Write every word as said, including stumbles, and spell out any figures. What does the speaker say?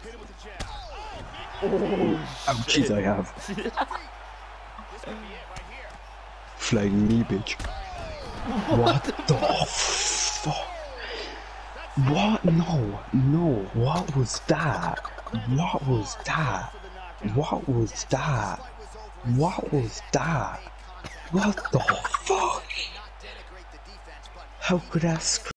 Oh, ouchies I have. Flying knee, bitch. What the fuck? What? No, no. What was that? What was that? What was that? What was that? What the fuck? How could that